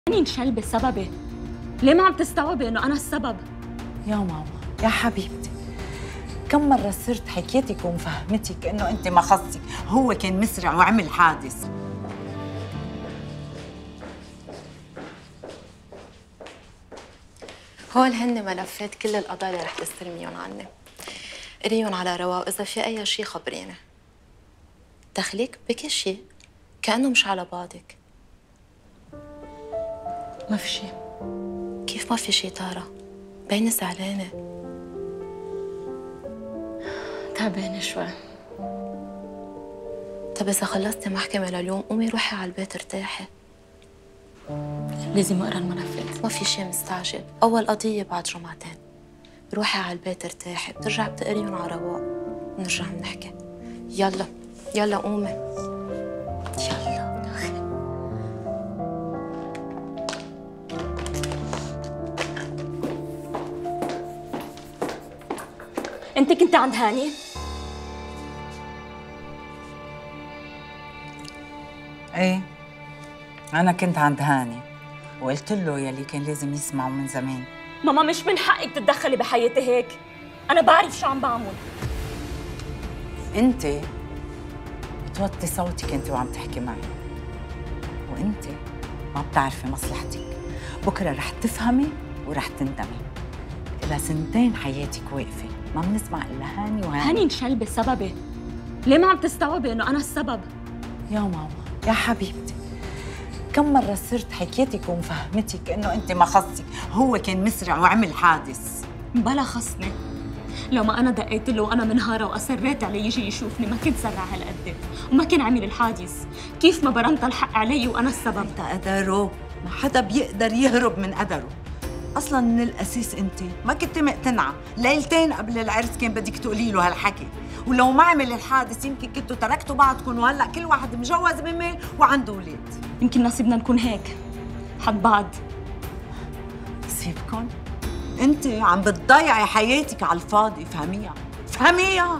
انشل بسببي. ليه ما عم تستوعبي انه انا السبب؟ يا ماما يا حبيبتي، كم مرة صرت حكيتك ومفهمتك انه انت ما خصك، هو كان مسرع وعمل حادث. هول هن ملفات كل القضايا اللي رح تستلميهم عني. قريهم على رواق، وإذا في أي شيء خبريني. دخلك بكل شيء كأنه مش على بعضك. ما في شيء. كيف ما في شيء تارا؟ باينة زعلانة. تعبانة شوي. طب إذا خلصتي محكمة لليوم قومي روحي على البيت ارتاحي. لازم اقرا الملفات. ما في شيء مستعجل، أول قضية بعد جمعتين. روحي على البيت ارتاحي، بترجعي بتقريهم على رواق ونرجع بنحكي. يلا يلا قومي يلا. انت كنت عند هاني؟ ايه، انا كنت عند هاني وقلت له يلي كان لازم يسمعه من زمان. ماما مش من حقك تتدخلي بحياتي هيك. انا بعرف شو عم بعمل. انت بتوطي صوتك انت وعم تحكي معي، وانت ما بتعرفي مصلحتك. بكره رح تفهمي ورح تندمي. إلى سنتين حياتك واقفه، ما بنسمع الا هاني وهاني. هاني انشل بسببي. ليه ما عم تستوعبي انه انا السبب؟ يا ماما يا حبيبتي، كم مرة صرت حكيتك ومفهمتك انه انت ما خصك، هو كان مسرع وعمل حادث. بلا خصني. لو ما انا دقيت له وانا منهاره واصريت عليه يجي يشوفني ما كنت زرع هالقد وما كان عمل الحادث. كيف ما برمت الحق علي وانا السبب؟ انت قدره، ما حدا بيقدر يهرب من قدره. اصلا من الاساس انت ما كنت مقتنعه، ليلتين قبل العرس كان بدك تقولي له هالحكي، ولو ما عمل الحادث يمكن كنتوا تركتوا بعضكم، وهلا كل واحد مجوز بميل وعنده اولاد. يمكن نصيبنا نكون هيك حد بعض. نصيبكم؟ انت عم بتضيعي حياتك على الفاضي، فهميها فهميها.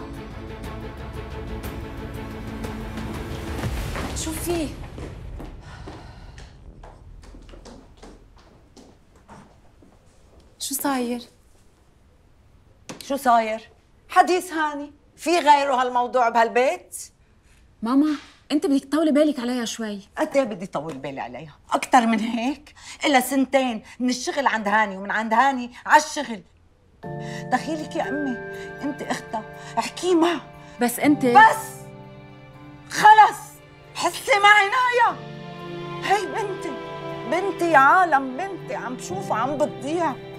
شو في؟ شو صاير؟ شو صاير؟ حديث هاني، في غيره هالموضوع بهالبيت؟ ماما انت بدك تطولي بالك عليها شوي. قد ايه بدي طول بالي عليها؟ أكتر من هيك؟ إلا سنتين من الشغل عند هاني ومن عند هاني على الشغل. دخيلك يا أمي، أنت أختها، احكي معها. بس انت بس خلص، حسي معي نايا. هي بنتي، بنتي يا عالم، بنتي عم بشوفها عم بتضيع.